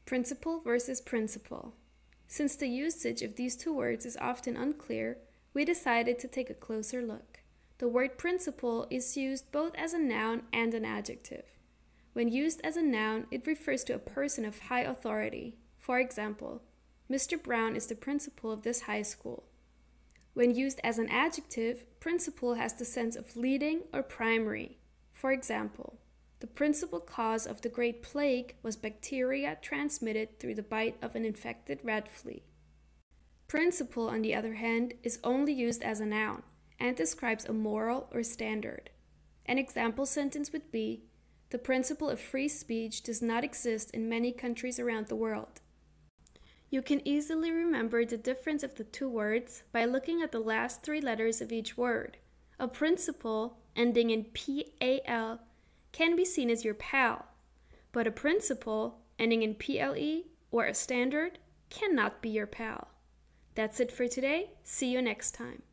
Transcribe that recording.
Principle versus principle. Since the usage of these two words is often unclear, we decided to take a closer look. The word principle is used both as a noun and an adjective. When used as a noun, it refers to a person of high authority. For example, Mr. Brown is the principal of this high school. When used as an adjective, principal has the sense of leading or primary. For example, the principal cause of the Great Plague was bacteria transmitted through the bite of an infected rat flea. Principle, on the other hand, is only used as a noun and describes a moral or standard. An example sentence would be, the principle of free speech does not exist in many countries around the world. You can easily remember the difference of the two words by looking at the last three letters of each word. A principle, ending in P-A-L, can be seen as your pal, but a principle, ending in P-L-E, or a standard, cannot be your pal. That's it for today. See you next time.